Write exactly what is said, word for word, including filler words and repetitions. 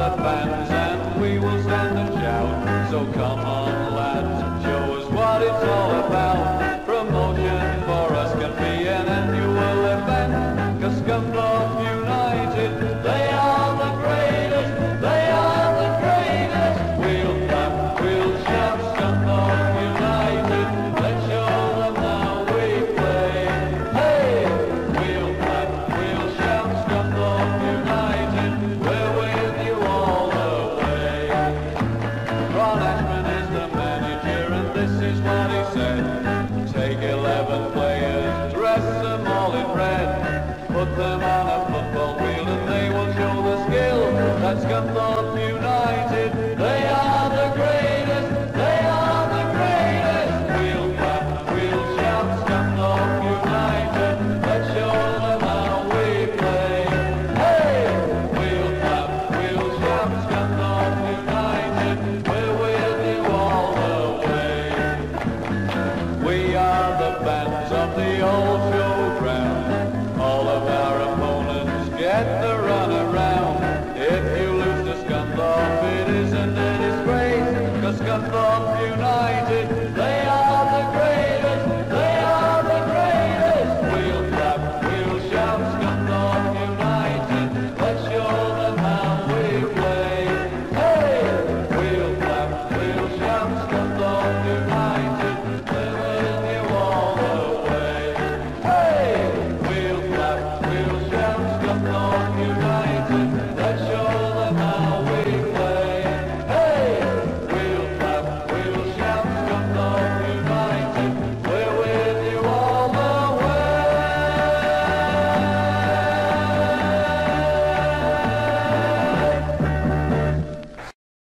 the fans and we will stand and shout. So come on lads, show us what it's all about. Promotion for us can be an annual event, 'cause Scunthorpe United, they are the greatest, they are the greatest. We'll clap, we'll shout, Scunthorpe United, let's show them how we play. Hey! We'll clap, we'll shout, Scunthorpe United, we're with you all the way. Ron Ashman is the manager and this is what he said. Take eleven players, dress them all in red, put them on a football field and they will show the skill that Scunthorpe United.